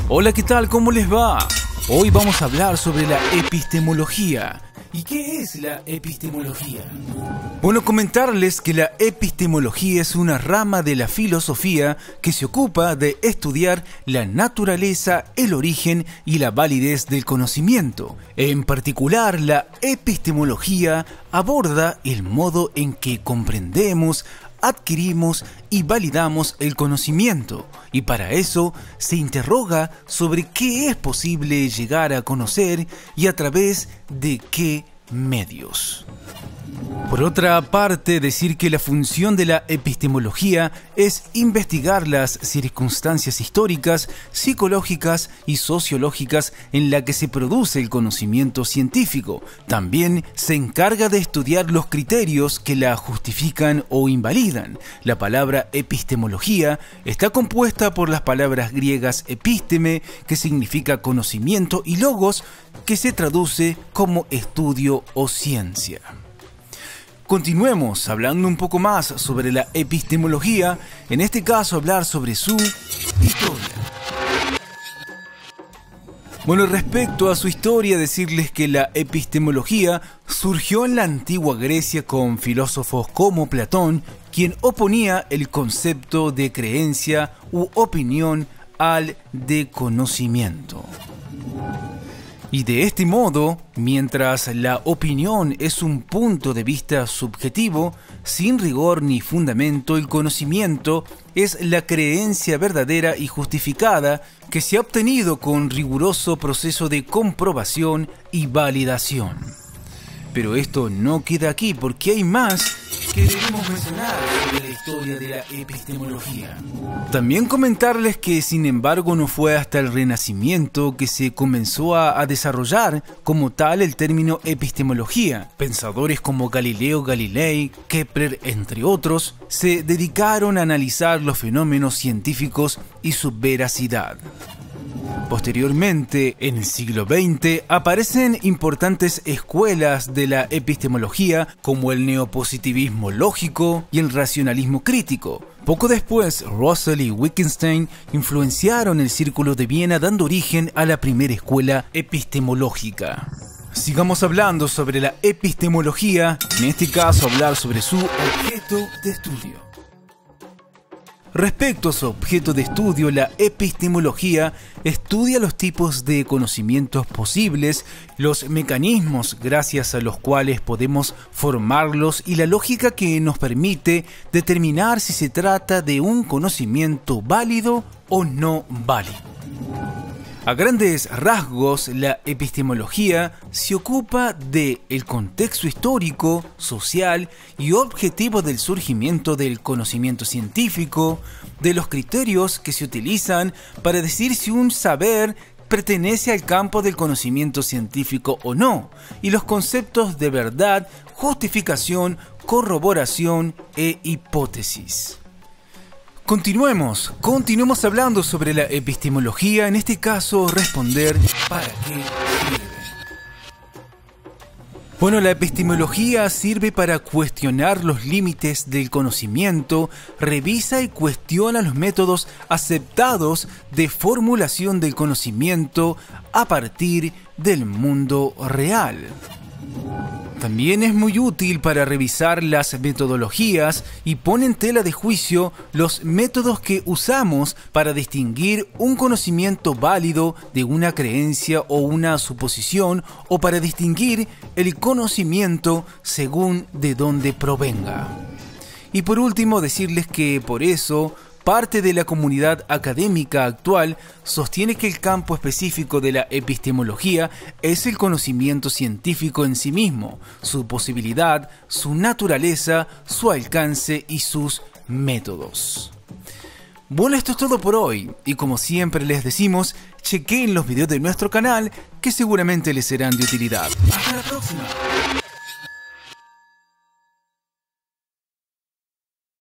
Hola, ¿qué tal? ¿Cómo les va? Hoy vamos a hablar sobre la epistemología. ¿Y qué es la epistemología? Bueno, comentarles que la epistemología es una rama de la filosofía que se ocupa de estudiar la naturaleza, el origen y la validez del conocimiento. En particular, la epistemología aborda el modo en que comprendemos, adquirimos y validamos el conocimiento, y para eso se interroga sobre qué es posible llegar a conocer y a través de qué medios. Por otra parte, decir que la función de la epistemología es investigar las circunstancias históricas, psicológicas y sociológicas en las que se produce el conocimiento científico. También se encarga de estudiar los criterios que la justifican o invalidan. La palabra epistemología está compuesta por las palabras griegas episteme, que significa conocimiento, y logos, que se traduce como estudio o ciencia. Continuemos hablando un poco más sobre la epistemología, en este caso hablar sobre su historia. Bueno, respecto a su historia, decirles que la epistemología surgió en la antigua Grecia con filósofos como Platón, quien oponía el concepto de creencia u opinión al de conocimiento. Y de este modo, mientras la opinión es un punto de vista subjetivo, sin rigor ni fundamento, el conocimiento es la creencia verdadera y justificada que se ha obtenido con riguroso proceso de comprobación y validación. Pero esto no queda aquí, porque hay más que debemos mencionar sobre la historia de la epistemología. También comentarles que, sin embargo, no fue hasta el Renacimiento que se comenzó a desarrollar como tal el término epistemología. Pensadores como Galileo Galilei, Kepler, entre otros, se dedicaron a analizar los fenómenos científicos y su veracidad. Posteriormente, en el siglo XX, aparecen importantes escuelas de la epistemología como el neopositivismo lógico y el racionalismo crítico. Poco después, Russell y Wittgenstein influenciaron el Círculo de Viena, dando origen a la primera escuela epistemológica. Sigamos hablando sobre la epistemología, en este caso hablar sobre su objeto de estudio. Respecto a su objeto de estudio, la epistemología estudia los tipos de conocimientos posibles, los mecanismos gracias a los cuales podemos formarlos y la lógica que nos permite determinar si se trata de un conocimiento válido o no válido. A grandes rasgos, la epistemología se ocupa del contexto histórico, social y objetivo del surgimiento del conocimiento científico, de los criterios que se utilizan para decir si un saber pertenece al campo del conocimiento científico o no, y los conceptos de verdad, justificación, corroboración e hipótesis. Continuemos hablando sobre la epistemología, en este caso responder ¿para qué sirve? Bueno, la epistemología sirve para cuestionar los límites del conocimiento, revisa y cuestiona los métodos aceptados de formulación del conocimiento a partir del mundo real. También es muy útil para revisar las metodologías y pone en tela de juicio los métodos que usamos para distinguir un conocimiento válido de una creencia o una suposición, o para distinguir el conocimiento según de dónde provenga. Y por último, decirles que por eso parte de la comunidad académica actual sostiene que el campo específico de la epistemología es el conocimiento científico en sí mismo, su posibilidad, su naturaleza, su alcance y sus métodos. Bueno, esto es todo por hoy, y como siempre les decimos, chequen los videos de nuestro canal que seguramente les serán de utilidad. ¡Hasta la próxima!